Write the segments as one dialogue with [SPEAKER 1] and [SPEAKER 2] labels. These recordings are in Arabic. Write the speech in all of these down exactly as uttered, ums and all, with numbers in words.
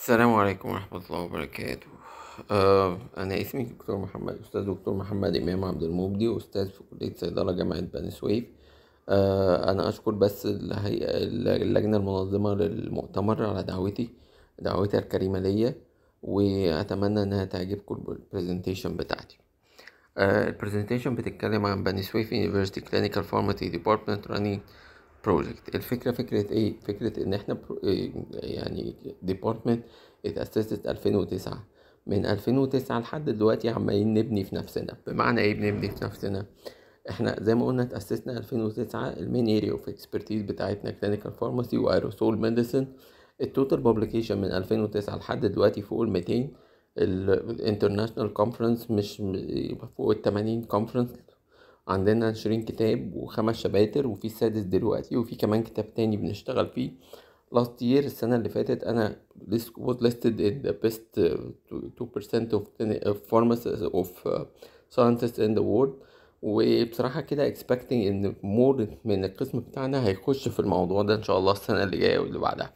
[SPEAKER 1] السلام عليكم ورحمة الله وبركاته. آه أنا اسمي دكتور محمد أستاذ دكتور محمد إمام عبد المبدي، أستاذ في كلية صيدلة جامعة بني سويف. آه أنا أشكر بس الهيئة اللجنة المنظمة للمؤتمر على دعوتي دعوتها الكريمة ليا، وأتمنى إنها تعجبكم البرزنتيشن بتاعتي. آه البرزنتيشن بتتكلم عن بني سويف University Clinical Pharmacy Department Running Project. الفكرة فكرة ايه؟ فكرة ان احنا برو... إيه يعني department اتأسست ألفين وتسعة. من ألفين وتسعة لحد دلوقتي عمالين نبني في نفسنا. بمعنى ايه بنبني في نفسنا؟ احنا زي ما قلنا اتأسسنا ألفين وتسعة. المين اريا اوف اكسبرتيز بتاعتنا كلينيكال فارماسي وايروسول ميديسن. التوتال بابليكيشن من ألفين وتسعة لحد دلوقتي فوق ال مئتين. الانترناشونال كونفرنس مش م- فوق ال ثمانين كونفرنس. عندنا عشرين كتاب وخمس شباتر، وفي السادس دلوقتي، وفي كمان كتاب تاني بنشتغل فيه. last year السنة اللي فاتت أنا list- was listed in the best uh, two percent of clini- of pharmacists of uh, scientists in the world. وبصراحة كده expecting إن more من القسم بتاعنا هيخش في الموضوع ده إن شاء الله السنة اللي جاية واللي بعدها.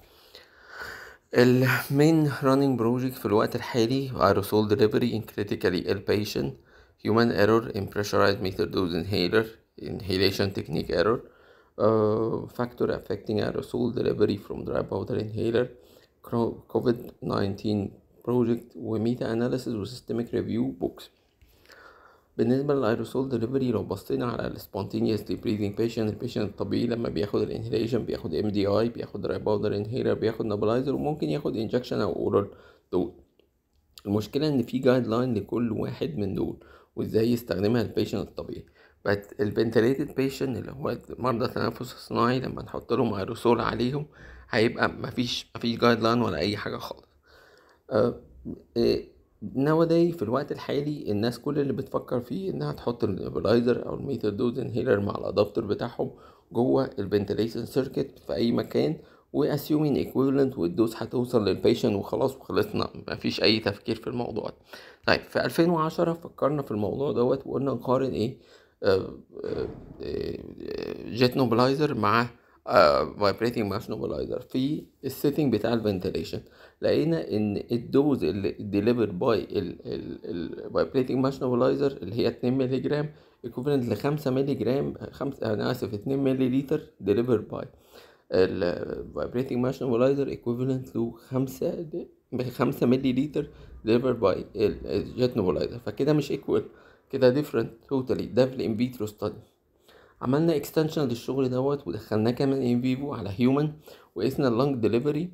[SPEAKER 1] المين running project في الوقت الحالي aerosol delivery in critically ill patient, human error in pressurized metered dose inhaler, inhalation technique error, uh, factor affecting aerosol delivery from dry powder inhaler, COVID nineteen project وميتا analysis و systemic review books. بالنسبة للايروسول دليفري، لو بصينا على ال spontaneously breathing patient، البيشنت الطبيعي لما بياخد الانهيليشن بياخد ام دي اي، بياخد dry powder inhaler، بياخد nebulizer، وممكن ياخد injection او oral dose. المشكلة ان في جايد لاين لكل واحد من دول وازاي يستخدمها البيشنت الطبيعي. بس الفنتليتد بيشنت اللي هو مرضى التنفس الصناعي لما نحط لهم ايروسول عليهم هيبقى مفيش مفيش جايد لاين ولا اي حاجة خالص. nowadays في الوقت الحالي الناس كل اللي بتفكر فيه انها تحط النيبلايزر او الميتر دوز انهيلر مع الادابتر بتاعهم جوه الفنتليشن سيركت في اي مكان، واسيومين ايكويفالنت والدوز هتوصل للبيشن وخلاص وخلصنا، مفيش اي تفكير في الموضوع ده. طيب في ألفين وعشرة فكرنا في الموضوع دوت وقلنا نقارن ايه، جيت نوبلايزر مع فايبريتنج ماش نوبلايزر في السيتنج بتاع الفنتليشن. لقينا ان الدوز اللي ديليفر باي الفايبريتنج ماش نوبلايزر اللي هي اتنين مللي جرام ايكوفالنت ل خمسة مللي جرام، خمسة انا اسف اتنين مللي لتر ديليفر باي الفايبريتنج ماش نوبلايزر ايكوفالنت له خمسة خمسة مللي لتر ديليفر باي الجيت نوبلايزر. فكده مش ايكوال، كده ديفرنت توتالي. ده في الان فيترو ستادي. عملنا اكستنشن للشغل دوت ودخلناه كمان ان فيفو على هيومن، وقسنا اللنج ديليفري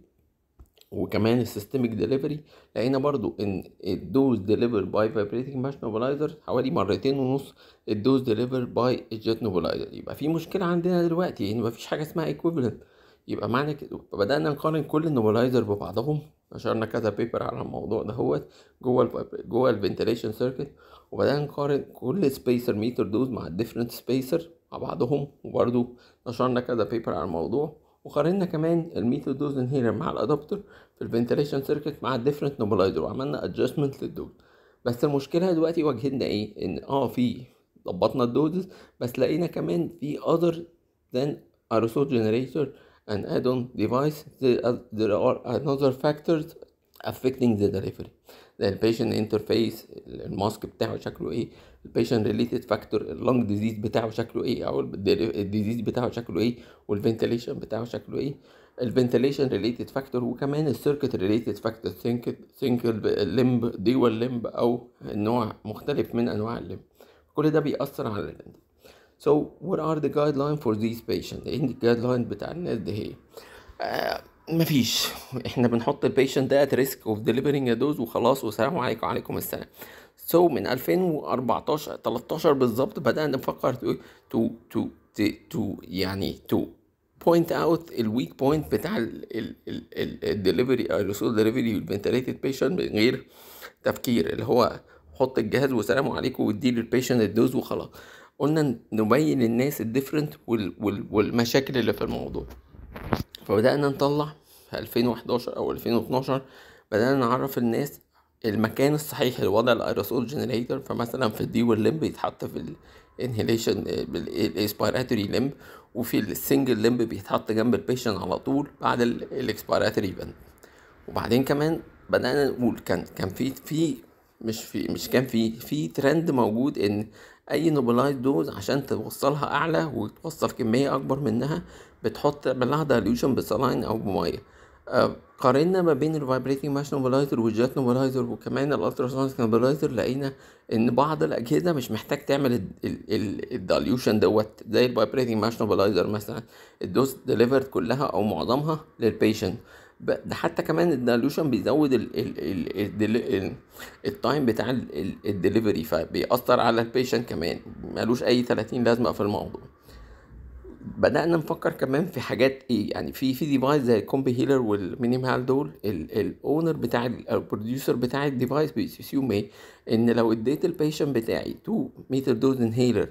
[SPEAKER 1] وكمان السيستميك ديليفري. لقينا برضو ان الدوز ديليفر باي فايبريتنج ماش نوبلايزر حوالي مرتين ونص الدوز ديليفر باي الجيت نوبلايزر. يبقى في مشكله عندنا دلوقتي ان يعني مفيش حاجه اسمها ايكويفالنت. يبقى معنى كده بدانا نقارن كل النوبلايزر ببعضهم. نشرنا كذا بيبر على الموضوع دهوت جوه ال جوه الفنتليشن سيركت، وبدانا نقارن كل سبيسر ميتر دوز مع الديفرنت سبيسر مع بعضهم، وبرضو نشرنا كذا بيبر على الموضوع. وقارنا كمان الميتر دوز انهيلر مع الادابتر في الفنتليشن سيركت مع الديفرنت نوبلايزر، وعملنا ادجستمنت للدوز. بس المشكله دلوقتي واجهتنا ايه؟ ان اه في ضبطنا الدوزز، بس لقينا كمان في other than aerosol generator and add-on device there are, there are another factors affecting the delivery. زي البيشنت انترفيس، الماسك بتاعه شكله ايه، البيشنت ريليتد فاكتور، اللنج ديزيز بتاعه شكله ايه، او الديزيز بتاعه شكله ايه، والفنتليشن بتاعه شكله ايه، الفنتليشن ريليتد فاكتور، وكمان السيركت ريليتد فاكتور، سنجل لمب ديوال لمب او نوع مختلف من انواع اللمب. كل ده بيأثر على اللمب. So what are the guidelines for these patients؟ ايه الجايد بتاع الناس دي هي؟ آه مفيش. احنا بنحط البيشنت ده at risk of delivering a dose وخلاص، والسلام عليكم وعليكم السلام. so من ألفين وأربعتاشر تلتاشر بالظبط بدأنا نفكر to to to to, to يعني to point out الويك بوينت بتاع الدليفري الرسول دليفري والفنتليتد بيشنت من غير تفكير، اللي هو حط الجهاز والسلام عليكم وادي للبيشنت الدوز وخلاص. قلنا نبين للناس الديفرنت والمشاكل اللي في الموضوع. فبدأنا نطلع في ألفين وحداشر أو ألفين واتناشر بدأنا نعرف الناس المكان الصحيح لوضع الايروسول جنريتور. فمثلا في الديول لمب يتحط في الانهيليشن الاسبيراتوري لمب، وفي السنجل لمب بيتحط جنب البيشن على طول بعد الاكسبيراتوري بند. وبعدين كمان بدأنا نقول كان كان في في مش في مش كان في في ترند موجود ان اي نوبلايز دوز عشان توصلها اعلى وتوصل كمية اكبر منها بتحط تعمل لها دايلوشن بسلاين او بمية. آه، قارنا ما بين الفايبريتنج ماش نوبلايزر والجات نوبلايزر وكمان الالتراسونيك نوبلايزر، لقينا ان بعض الاجهزه مش محتاج تعمل الدايلوشن دوت زي الفايبريتنج ماش نوبلايزر مثلا. الدوز ديليفرد كلها او معظمها للبيشنت. ب- ده حتى كمان الدايلوشن بيزود ال ال ال ال ال التايم بتاع الدليفري، فبيأثر على البيشنت كمان، ملوش اي ثلاثين لازمه في الموضوع. بدأنا نفكر كمان في حاجات ايه، يعني في في ديفايس زي الكومبي هيلر والمينيمال دول، الاونر بتاع البروديوسر بتاع الديفايس بيسيوم ايه، ان لو اديت البيشنت بتاعي اتنين متر دوز انهيلر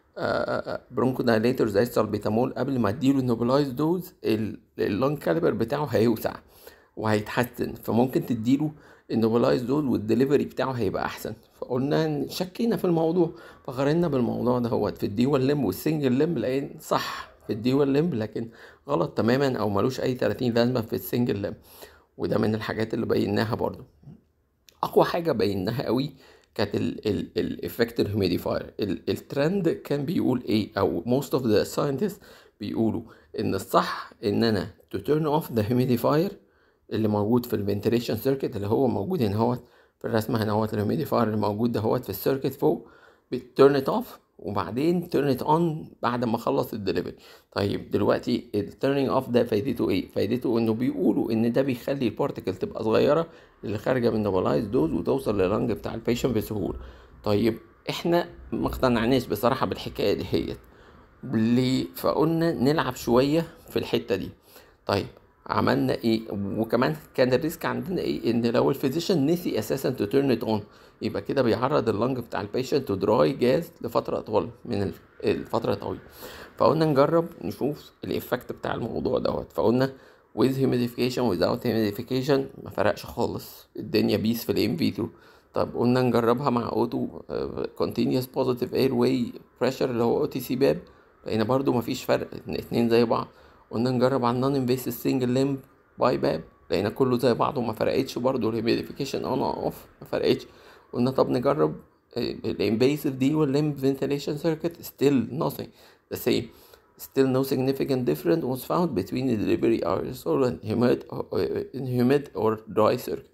[SPEAKER 1] برونكو دايليتور زي السالبيتامول قبل ما اديله النوبلايز دوز، اللونج كاليبر بتاعه هيوسع وهيتحسن، فممكن تديله النوبلايز دوز والدليفري بتاعه هيبقى احسن. فقلنا شكينا في الموضوع، فقارنا بالموضوع ده هو في الديوال ليمب والسنجل ليمب، لقينا صح في الديوال ليمب لكن غلط تماما او ملوش اي ثلاثين لازمه في السنجل ليمب. وده من الحاجات اللي بيناها برضو. اقوى حاجه بيناها قوي كانت الافكت الهيوميديفاير. الترند كان بيقول ايه، او most of the scientists بيقولوا ان الصح ان انا to turn off the humidifier اللي موجود في الفنتيليشن سيركت، اللي هو موجود هنا اهوت في الرسمه هنا اهوت، الهيوميديفاير اللي موجود ده هوت في السيركت فوق، بتيرن ات اوف وبعدين تيرن ات اون بعد ما اخلص الدليفري. طيب دلوقتي التيرنينج اوف ده فايدته ايه؟ فايدته انه بيقولوا ان ده بيخلي البارتكل تبقى صغيره اللي خارجه من نوبلايز دوز وتوصل للرنج بتاع البيشنت بسهوله. طيب احنا ما اقتنعناش بصراحه بالحكايه دي هي ليه، فقلنا نلعب شويه في الحته دي. طيب عملنا ايه؟ وكمان كان الريسك عندنا ايه، ان لو الفيزيشن نسي اساسا تو تيرن ات اون يبقى كده بيعرض اللنج بتاع البيشنت تو دراي جاز لفتره اطول من الفتره طويله. فقلنا نجرب نشوف الايفكت بتاع الموضوع دوت. فقلنا with humidification without humidification ما فرقش خالص، الدنيا بيس في الام فيترو. طب قلنا نجربها مع اوتو continuous positive airway pressure اللي هو او تي سي باب، لقينا برضو مفيش فرق، اتنين زي بعض. قلنا نجرب على النون انفيسيف سنجل ليمب باي باب، لقينا كله زي بعضه وما فرقتش برضو. الهيوميديفيكيشن اون اوف ما فرقتش. قلنا طب نجرب الانفيسيف دي والليمب فنتيليشن سيركت، still nothing the same. Still no significant difference was found between the delivery aerosol and humid, uh, in humid or dry circuit.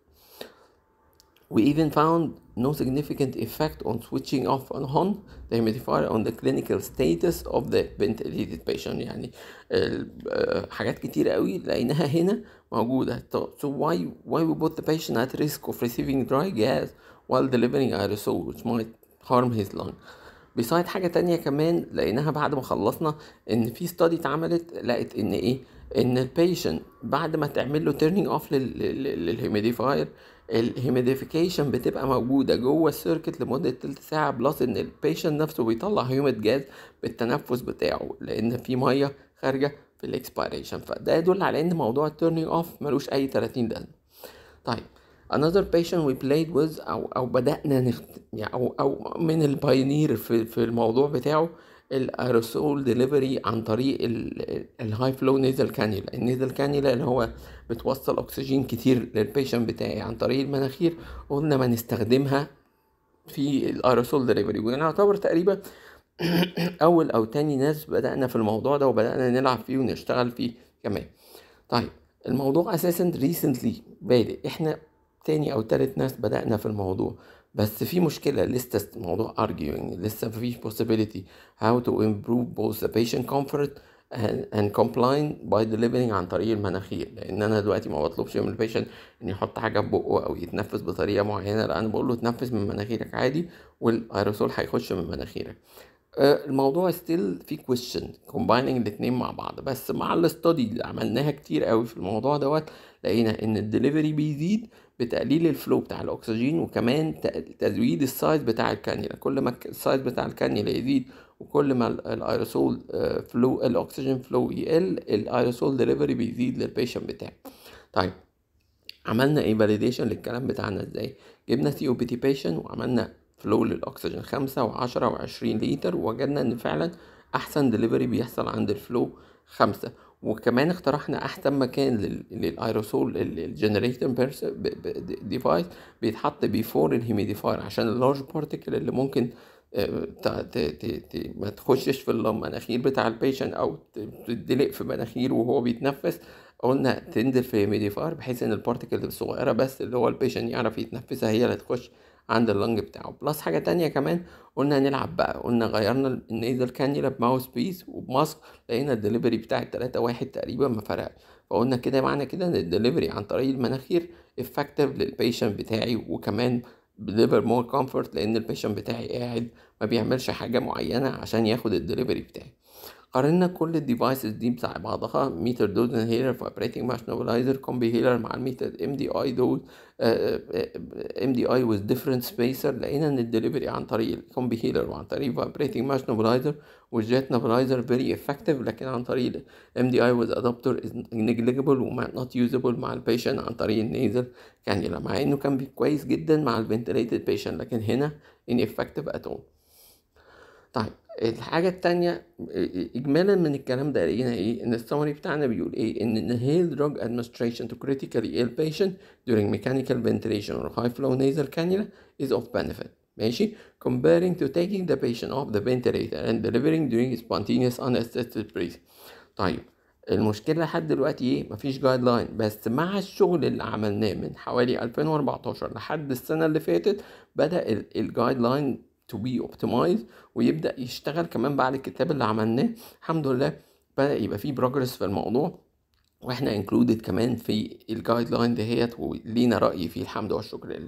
[SPEAKER 1] We even found no significant effect on switching off and on the humidifier on the clinical status of the ventilated patient. يعني حاجات كتير قوي لقيناها هنا موجودة. So why why we put the patient at risk of receiving dry gas while delivering aerosol which might harm his lung. بيسايد حاجة تانية كمان لقيناها بعد ما خلصنا، ان في ستادي اتعملت لقيت ان ايه، ان البيشنت بعد ما تعمل له تيرنينج اوف للهيوميديفاير الهيوميديفيكيشن بتبقى موجودة جوه السيركت لمدة تلت ساعة، بلس ان البيشنت نفسه بيطلع هيوميد جاز بالتنفس بتاعه لان في مية خارجة في الاكسبيريشن. فده يدل على ان موضوع التيرنينج اوف ملوش اي ثلاثين لازمة. طيب another patient we played with او او بدأنا نخت... يعني او او من البايونير في في الموضوع بتاعه الايروسول ديليفري عن طريق الهاي فلو نيزل كانيولا. النيزل كانيولا اللي هو بتوصل اكسجين كتير للبيشنت بتاعي عن طريق المناخير، قلنا ما نستخدمها في الايروسول ديليفري. ونعتبر تقريبا اول او تاني ناس بدأنا في الموضوع ده وبدأنا نلعب فيه ونشتغل فيه كمان. طيب الموضوع اساسا ريسنتلي بادئ، احنا تاني او تالت ناس بدأنا في الموضوع، بس في مشكلة لسه موضوع arguing، لسه في possibility how to improve both the patient comfort and, and compliance by delivering عن طريق المناخير. لان انا دلوقتي ما بطلبش من البيشنت ان يحط حاجة في بقه او يتنفس بطريقة معينة، لا انا بقول له تنفس من مناخيرك عادي والايروسول هيخش من مناخيرك. الموضوع ستيل في question combining الاتنين مع بعض، بس مع الاستادي اللي عملناها كتير قوي في الموضوع دوت لقينا ان الدليفري بيزيد بتقليل الفلو بتاع الاكسجين، وكمان تزويد السايز بتاع الكانيولا. كل ما السايز بتاع الكانيولا يزيد وكل ما الايروسول فلو الاكسجين فلو يقل، الايروسول دليفري بيزيد للبيشنت بتاعي. طيب عملنا ايه فاليديشن للكلام بتاعنا ازاي؟ جبنا سي او بي تي بيشنت وعملنا فلو للاكسجين خمسة وعشرة وعشرين لتر، ووجدنا ان فعلا احسن دليفري بيحصل عند الفلو خمسة. وكمان اقترحنا احسن مكان للايروسول الجنريتنج ديفايس بيتحط بيفور الهيميديفاير عشان اللارج بارتيكل اللي ممكن آه، ت- ت- ت- ت- ما تخشش في المناخير بتاع البيشنت او ت- تدلق في مناخيره وهو بيتنفس. قلنا تنزل في هيميديفاير بحيث ان البارتيكل الصغيره بس اللي هو البيشنت يعرف يتنفسها هي اللي تخش عند اللنج بتاعه. بلس حاجه تانية كمان، قلنا نلعب بقى، قلنا غيرنا النيزل كانيولا بماوس بيس وبماسك، لقينا الدليفري بتاع التلاتة واحد تقريبا ما فرقش. فقلنا كده معنى كده ان الدليفري عن طريق المناخير افكتيف للبيشنت بتاعي، وكمان deliver more comfort لان البيشنت بتاعي قاعد ما بيعملش حاجة معينة عشان ياخد الدليفري بتاعي. قارنا كل الديفايسز دي بتاع بعضها، ميتر دوز انهيلر، فايبريتنج ماش نوبلايزر، كومبي هيلر مع الميتر ام دي اي دوز، ام دي اي with different spacer. لقينا ان الدليفري عن طريق الكومبي هيلر وعن طريق فايبريتنج ماش نوبلايزر والجيت نوبلايزر very effective، لكن عن طريق ام دي اي with adapter is negligible و not usable مع البيشنت عن طريق النيزل كانيولا، مع انه كان كويس جدا مع الفنتليتد بيشنت، لكن هنا ineffective at all. طيب الحاجة التانية إجمالا من الكلام ده لقينا إيه؟ إن السمري بتاعنا بيقول إيه؟ إن inhaled drug administration to critically ill patient during mechanical ventilation or high flow nasal cannula is of benefit. ماشي؟ Comparing to taking the patient off the ventilator and delivering during spontaneous unassisted breathing. طيب المشكلة لحد دلوقتي إيه؟ مفيش جايد لاين، بس مع الشغل اللي عملناه من حوالي ألفين وأربعتاشر لحد السنة اللي فاتت بدأ الجايد لاين to be optimized ويبدأ يشتغل كمان بعد الكتاب اللي عملناه. الحمد لله بدأ يبقى فيه بروجرس في الموضوع، واحنا included كمان في الجايد لاين دهيت ولينا رأي فيه الحمد والشكر لله.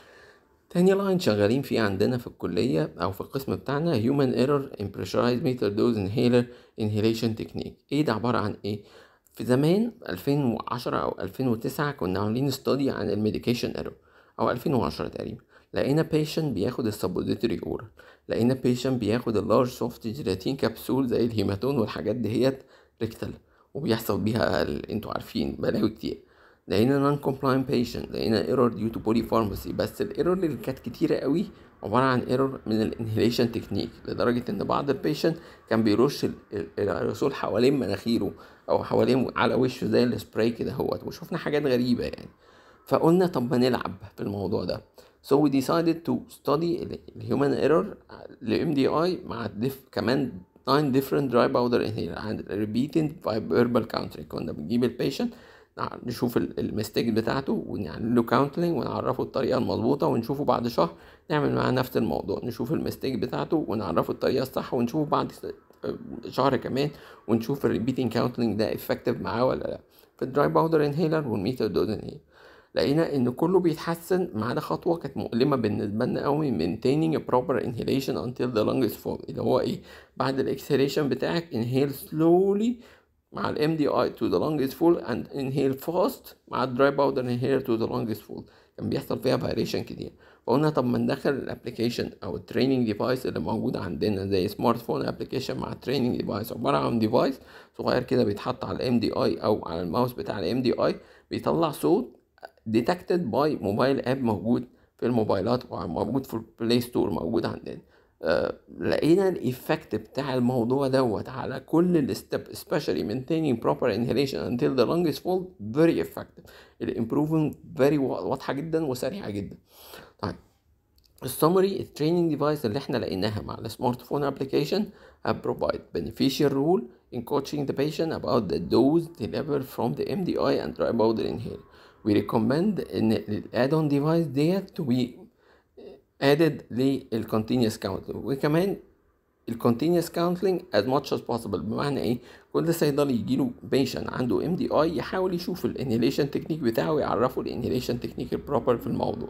[SPEAKER 1] تاني لاين شغالين فيه عندنا في الكلية أو في القسم بتاعنا human error in pressurized meter dose inhaler inhalation technique. ايه ده عبارة عن ايه؟ في زمان ألفين وعشرة أو ألفين وتسعة كنا عاملين استودي عن الميديكيشن ايرور، أو ألفين وعشرة تقريبا. لقينا بيشنت بياخد السبوزيتوري اورال، لقينا بيشنت بياخد اللارج سوفت جيلاتين كبسول زي الهيماتون والحاجات دهيت ريكتال، وبيحصل بيها ال- انتوا عارفين بلاوي كتير. لقينا نون كومبلاين بيشنت، لقينا ايرور ديو تو بولي فارماسي، بس الايرور اللي كانت كتيره قوي عباره عن ايرور من الانهيليشن تكنيك، لدرجه ان بعض البيشنت كان بيرش ال- ال- الايروسول حوالين مناخيره او حوالين على وشه زي السبراي كده هوت، وشفنا حاجات غريبه يعني. فقلنا طب ما نلعب في الموضوع ده. So we decided to study ال human error ل إم دي آي مع diff كمان nine different dry powder inhaler and repeated by verbal counseling. كنا بنجيب البيشنت نشوف المستيك بتاعته ونعمل له كاونتلينج ونعرفه الطريقه المظبوطه، ونشوفه بعد شهر نعمل معاه نفس الموضوع، نشوف المستيك بتاعته ونعرفه الطريقه الصح، ونشوفه بعد شهر كمان ونشوف الريبيتنج كاونتلينج ده افكتيف معاه ولا لا. في الدراي باودر انهيلر والميتر دوز انهيلر لقينا ان كله بيتحسن ما عدا خطوه كانت مؤلمه بالنسبه لنا قوي، maintaining a proper inhalation until the lung is full، اللي هو ايه؟ بعد الاكسهيليشن بتاعك inhale slowly مع ال إم دي آي to the lung is full and inhale fast مع ال dry powder inhaler to the lung is full. كان بيحصل فيها فاريشن كتير. فقلنا طب ما ندخل الابلكيشن او التريننج ديفايس اللي موجود عندنا زي سمارت فون ابلكيشن مع التريننج ديفايس، عباره عن ديفايس صغير كده بيتحط على الام دي اي او على الماوس بتاع الام دي اي، بيطلع صوت ديتكتد باي موبايل اب موجود في الموبايلات وموجود في البلاي ستور موجود عندنا. آه لقينا الايفكت بتاع الموضوع دوت على كل الستيب especially maintaining proper inhalation until the lung is full very effective. الامبروفنج very واضحه جدا وسريعه جدا. طيب السمري التريننج ديفايس اللي احنا لقيناها مع السمارت فون ابلكيشن provide beneficial role in coaching the patient about the dose delivered from the إم دي آي and dry powder inhaler. We recommend ان الاد-اون ديفايس ديت to be added للcontinuous counseling، وكمان الcontinuous counseling as much as possible. بمعنى ايه؟ كل صيدلي يجيله patient عنده إم دي آي يحاول يشوف الانهيليشن تكنيك بتاعه ويعرفه الانهيليشن تكنيك البروبر في الموضوع.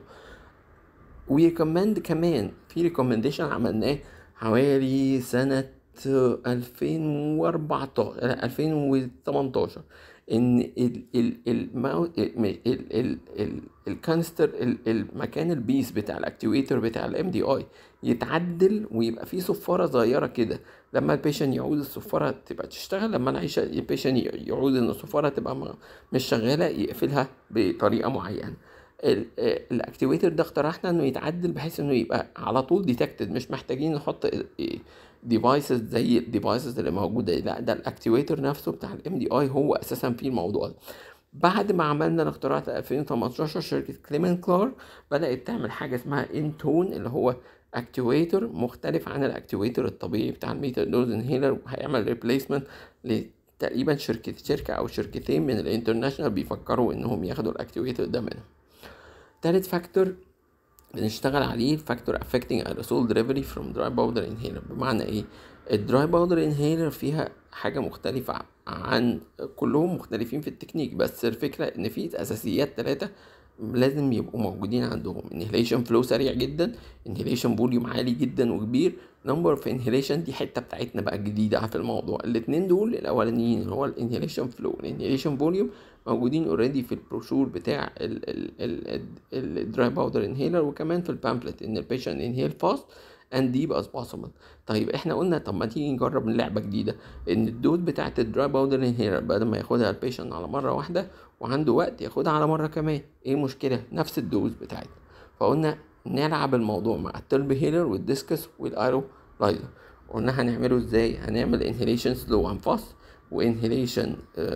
[SPEAKER 1] ويكمند كمان في ريكومنديشن عملناه حوالي سنة ألفين وأربعتاشر ألفين وتمنتاشر ان ال ال الماو ال ال ال الكانستر المكان البيس بتاع الاكتويتر بتاع الام دي اي يتعدل ويبقى فيه صفاره صغيره كده، لما البيشن يعود الصفاره تبقى تشتغل، لما العيش البيشن يعود ان الصفاره تبقى مش شغاله يقفلها بطريقه معينه. الاكتيويتر ده اقترحنا انه يتعدل بحيث انه يبقى على طول ديتكتد، مش محتاجين نحط ديفايسز زي الديفايسز اللي موجوده، لا ده الاكتيويتر نفسه بتاع الام دي اي هو اساسا فيه الموضوع ده. بعد ما عملنا الاختراع في ألفين وتمنتاشر شركه كليمن كلار بدات تعمل حاجه اسمها انتون، اللي هو اكتيويتر مختلف عن الاكتيويتر الطبيعي بتاع الميتر دوز انهيلر، وهيعمل ريبليسمنت تقريبا شركه شركه او شركتين من الانترناشونال بيفكروا انهم ياخدوا الاكتيويتر ده منهم. تالت فاكتور بنشتغل عليه فاكتور affecting aerosol delivery from dry powder inhaler. بمعنى ايه؟ الدراي باودر انهيلر فيها حاجة مختلفة عن كلهم، مختلفين في التكنيك، بس الفكرة ان في اساسيات ثلاثة لازم يبقوا موجودين عندهم: inhalation flow سريع جدا، inhalation volume عالي جدا وكبير، number of inhalation دي حتة بتاعتنا بقى الجديدة في الموضوع. الاتنين دول الاولانيين اللي هو الانهيليشن فلو والانهيليشن فوليوم موجودين اوريدي في البروشور بتاع الدراي باودر انهيلر، وكمان في البامفلت ان البيشنت انهيل فاست and deep as possible. طيب احنا قلنا طب ما تيجي نجرب لعبه جديده، ان الدوز بتاعه الدراي باودر انهيلر بدل ما ياخدها البيشنت على مره واحده وعنده وقت ياخدها على مره كمان، ايه المشكله؟ نفس الدوز بتاعتها. فقلنا نلعب الموضوع مع الترب هيلر والديسكس والايرو لايزر. قلنا هنعمله ازاي؟ هنعمل انهيليشن سلو اند فاست، وانهيليشن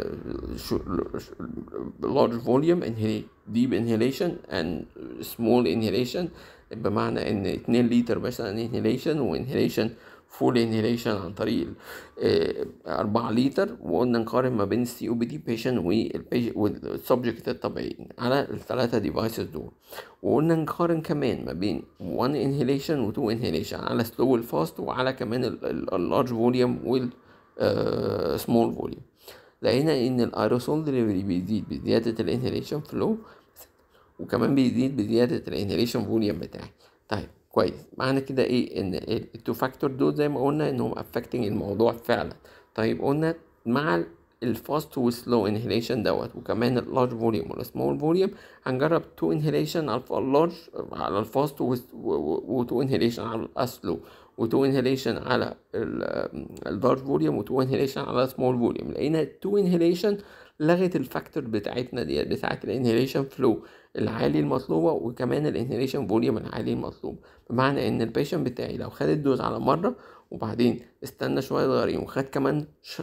[SPEAKER 1] large volume deep inhalation and small inhalation، بمعنى ان اتنين لتر مثلا inhalation وانهيليشن فول انهيليشن عن طريق أربعة لتر. وقلنا نقارن ما بين السي او بي دي بيشن والسبجكت الطبيعي على الثلاثه ديفايسز دول. وقلنا نقارن كمان ما بين واحد انهيليشن و اتنين انهيليشن على سلو والفاست، وعلى كمان اللارج فوليوم وال سمول فوليوم. لقينا ان الايروسول دليفري بيزيد بزياده الانهيليشن فلو، وكمان بيزيد بزياده الانهيليشن فوليوم بتاعي. طيب كويس، معنى كده ايه؟ ان التو فاكتور دول زي ما قلنا انهم افكتنج الموضوع فعلا. طيب قلنا مع الفاست والسلو انهيليشن دوت، وكمان اللارج فوليوم والسمول فوليوم، هنجرب تو انهيليشن على اللارج على الفاست، وتو انهيليشن على السلو، وتو انهيليشن على اللارج فوليوم، وتو انهيليشن على سمول فوليوم. لقينا تو انهيليشن لغت الفاكتور بتاعتنا دي بتاعت الانهيليشن فلو العالي المطلوبه، وكمان الانهيليشن فوليوم العالي المطلوب. بمعنى ان البيشنت بتاعي لو خد الدوز على مره وبعدين استنى شويه صغيرين وخد كمان ش...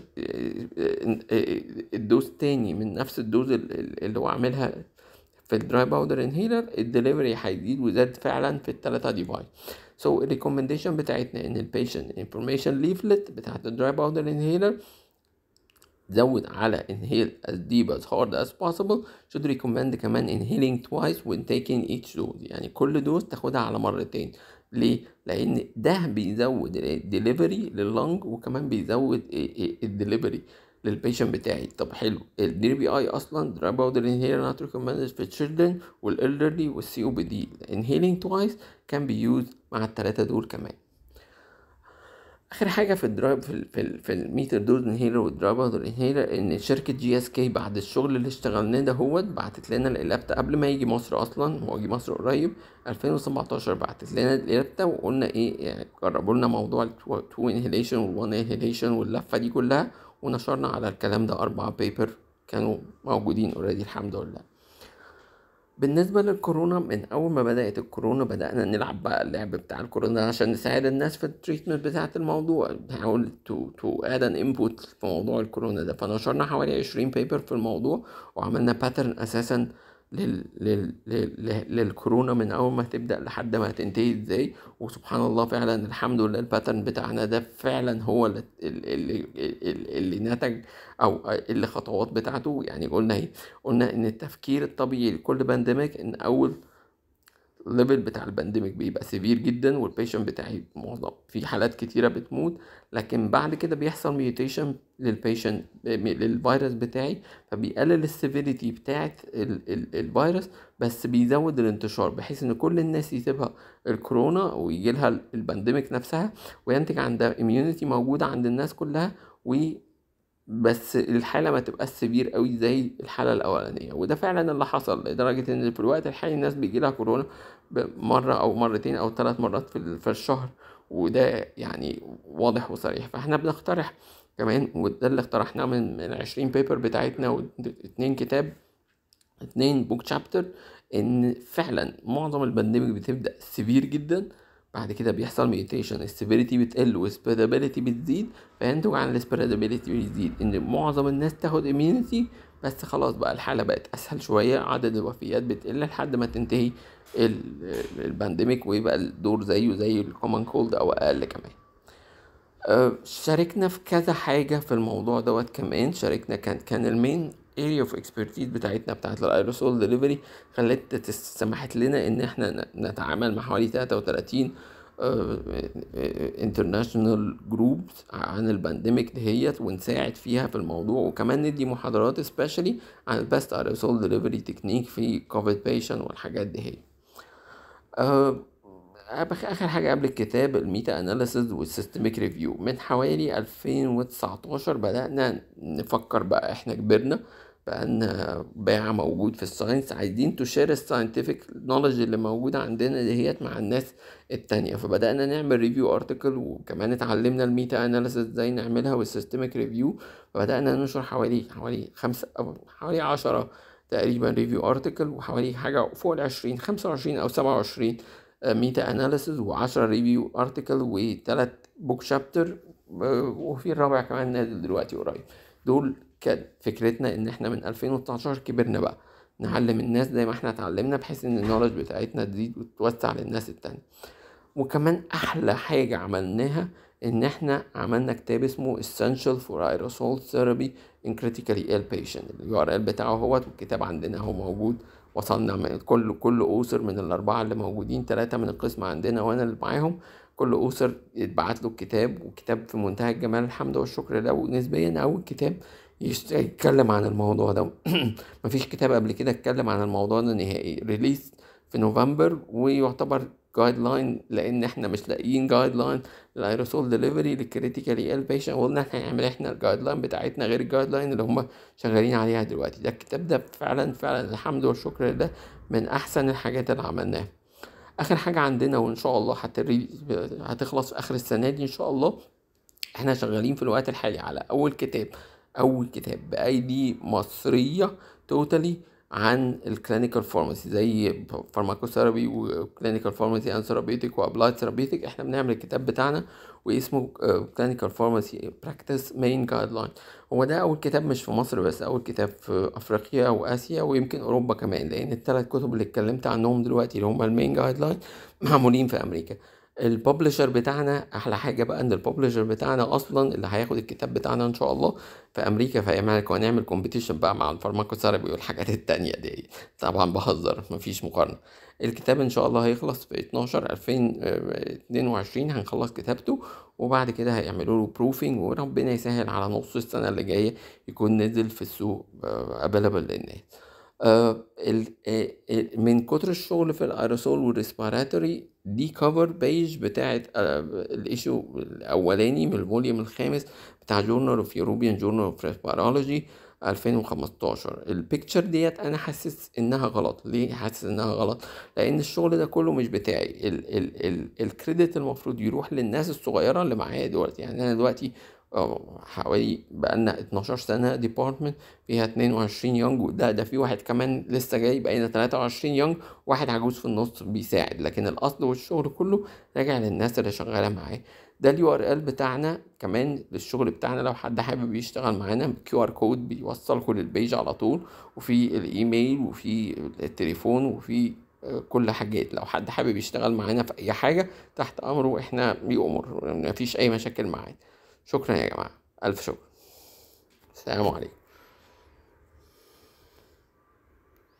[SPEAKER 1] الدوز تاني من نفس الدوز اللي هو عاملها في الدراي باودر انهيلر، الدليفري هيزيد وزاد فعلا في الثلاثه ديفايس. سو الريكومنديشن بتاعتنا ان البيشنت انفورميشن ليفلت بتاعت الدراي باودر انهيلر زود على inhale as deep as hard as possible. should recommend كمان inhaling twice when taking each dose، يعني كل دوز تاخدها على مرتين. ليه؟ لان ده بيزود الدليفري لللنج، وكمان بيزود الدليفري للبيشنت بتاعي. طب حلو، الدي بي اي اصلا دراي باودر انهيلر نوت ريكومندد في الشيلدرن والالدرلي والسي او بي دي. inhaling twice كان بيوز مع الثلاثه دول كمان. اخر حاجه في الدرايف في ال في, ال في الميتر دوز انهيلر والدراي باودر انهيلر، ان شركه جي اس كي بعد الشغل اللي اشتغلناه ده هو بعتت لنا الالابتا قبل ما يجي مصر. اصلا هو جه مصر قريب ألفين وسبعتاشر، بعتت لنا الالابتا وقلنا ايه يعني جربوا لنا موضوع التو انهيليشن والوان انهيليشن واللفه دي كلها، ونشرنا على الكلام ده اربعه بيبر كانوا موجودين اوريدي الحمد لله. بالنسبة للكورونا، من أول ما بدأت الكورونا بدأنا نلعب بقى اللعب بتاع الكورونا عشان نساعد الناس في التريتمنت بتاعة الموضوع، نحاول تو تو add an input في موضوع الكورونا ده. فنشرنا حوالي عشرين بيبر في الموضوع، وعملنا باترن أساسا لل... لل... لل... للكورونا من أول ما تبدأ لحد ما تنتهي ازاي. وسبحان الله فعلا الحمد لله الباترن بتاعنا ده فعلا هو اللي, اللي, اللي, اللي نتج أو اللي خطوات بتاعته. يعني قلنا ايه؟ قلنا ان التفكير الطبيعي لكل بانديميك ان اول ليفل بتاع البانديميك بيبقى سيفير جدا، والبيشنت بتاعي معظم في حالات كتيره بتموت، لكن بعد كده بيحصل ميوتيشن للبيشنت للفيروس بتاعي، فبيقلل السيفيريتي بتاعت الفيروس، بس بيزود الانتشار بحيث ان كل الناس يسيبها الكورونا ويجي لها البانديميك نفسها، وينتج عندها اميونيتي موجوده عند الناس كلها، و بس الحالة ما تبقى سيفير قوي زي الحالة الأولانية. وده فعلا اللي حصل، لدرجة ان في الوقت الحالي الناس بيجي لها كورونا مرة أو مرتين أو ثلاث مرات في, في الشهر، وده يعني واضح وصريح. فاحنا بنقترح كمان، وده اللي اقترحناه من من عشرين بيبر بتاعتنا واتنين كتاب اتنين بوك شابتر، ان فعلا معظم البانديميك بتبدا سيفير جدا، بعد كده بيحصل ميوتيشن، السيفيريتي بتقل والسبريدابيلتي بتزيد، فينتج عن السبريدابيلتي بيزيد ان معظم الناس تاخد اميونيتي، بس خلاص بقى الحاله بقت اسهل شويه، عدد الوفيات بتقل لحد ما تنتهي البانديميك ويبقى الدور زيه زي الكومن كولد او اقل كمان. أه شاركنا في كذا حاجة في الموضوع دوت كمان. شاركنا كان كان المين area of expertise بتاعتنا بتاعت الايروسول ديليفري، خلت تس- سمحت لنا ان احنا ن- نتعامل مع حوالي تلاتة وتلاتين انترناشونال جروبس عن البانديميك دهيت، ونساعد فيها في الموضوع، وكمان ندي محاضرات سبيشالي عن البست ايروسول ديليفري تكنيك في كوفيد بيشن والحاجات دهيت. أه أبخ- اخر حاجه قبل الكتاب الميتا اناليسز والسيستميك ريفيو. من حوالي ألفين وتسعتاشر بدانا نفكر بقى احنا كبرنا، بقالنا باع موجود في الساينس، عايزين تشير الساينتفك نولج اللي موجوده عندنا دهيت مع الناس التانية، فبدانا نعمل ريفيو ارتكل، وكمان اتعلمنا الميتا اناليسز ازاي نعملها والسيستميك ريفيو، فبدانا ننشر حوالي حوالي خمسة او حوالي عشرة تقريبا ريفيو ارتكل، وحوالي حاجه فوق العشرين خمسة وعشرين او سبعة وعشرين ميتا اناليسز، وعشرة ريفيو ارتكل، وتلات بوك شابتر، وفي الرابع كمان نازل دلوقتي قريب. دول كان فكرتنا ان احنا من ألفين وتسعتاشر كبرنا بقى نعلم الناس زي ما احنا اتعلمنا، بحيث ان النولج بتاعتنا تزيد وتوسع للناس التانية. وكمان احلى حاجة عملناها ان احنا عملنا كتاب اسمه Essential for Aerosol Therapy in Critically Ill Patient. اليو ار ال بتاعه هو الكتاب عندنا هو موجود، وصلنا من كل كل اوسر من الاربعة اللي موجودين، ثلاثة من القسم عندنا وانا اللي معاهم، كل اوسر اتبعت له الكتاب، وكتاب في منتهى الجمال الحمد والشكر لله، ونسبيا اول كتاب يشت- يتكلم عن الموضوع ده. مفيش كتاب قبل كده اتكلم عن الموضوع ده نهائي. ريليس في نوفمبر، ويعتبر جايد لاين، لان احنا مش لاقيين جايد لاين للايروسول ديليفري للكريتيكالي ال بيشن، قلنا احنا هنعمل احنا الجايد لاين بتاعتنا غير الجايد لاين اللي هم شغالين عليها دلوقتي. ده الكتاب ده فعلا فعلا الحمد والشكر لله من احسن الحاجات اللي عملناها. اخر حاجه عندنا وان شاء الله هتري هتخلص في اخر السنه دي ان شاء الله، احنا شغالين في الوقت الحالي على اول كتاب اول كتاب بايدي مصريه توتالي عن الكلينيكال فارماسي، زي فارماكوثيرابي وكلينيكال فارماسي اند ثيرابيوتيك وابلايد ثيرابيوتيك. احنا بنعمل الكتاب بتاعنا واسمه كلينيكال فارماسي براكتس مين جايد لاين. هو ده اول كتاب مش في مصر بس، اول كتاب في افريقيا واسيا ويمكن اوروبا كمان، لان الثلاث كتب اللي اتكلمت عنهم دلوقتي اللي هم المين جايد لاين معمولين في امريكا. الببلشر بتاعنا احلى حاجه بقى ان الببلشر بتاعنا اصلا اللي هياخد الكتاب بتاعنا ان شاء الله في امريكا، فيعمل هنعمل كومبيتيشن بقى مع الفارماكوثيرابي والحاجات التانية دي. طبعا بهزر، مفيش مقارنه. الكتاب ان شاء الله هيخلص في اتناشر ألفين واتنين وعشرين، هنخلص كتابته، وبعد كده هيعملوا له بروفينج، وربنا يسهل على نص السنه اللي جايه يكون نزل في السوق افيلابل للناس. آه ال- آه، آه، من كتر الشغل في الايروسول والريسبيراتوري دي كفر بيج بتاعت آه الايشو الاولاني من الفوليوم الخامس بتاع جورنال اوف يوروبيان جورنال اوف ريسبيرولوجي ألفين وخمستاشر. البيكتشر ديت انا حاسس انها غلط. ليه حاسس انها غلط؟ لان الشغل ده كله مش بتاعي. ال ال ال الكريدت المفروض يروح للناس الصغيره اللي معايا دلوقتي. يعني انا دلوقتي آه، حوالي بقالنا اتناشر سنه ديبارتمنت فيها اتنين وعشرين يونج، وده ده في واحد كمان لسه جاي، بقينا تلاتة وعشرين يونج، واحد عجوز في النص بيساعد، لكن الاصل والشغل كله راجع للناس اللي شغاله معاه. ده اليو ار ال بتاعنا كمان للشغل بتاعنا، لو حد حابب يشتغل معانا كيو ار كود بيوصلكوا للبيج على طول، وفي الايميل وفي التليفون وفي آه، كل حاجات. لو حد حابب يشتغل معانا في اي حاجه تحت امره، احنا بيأمر، مفيش اي مشاكل معانا. شكرا يا جماعه، الف شكر، السلام عليكم.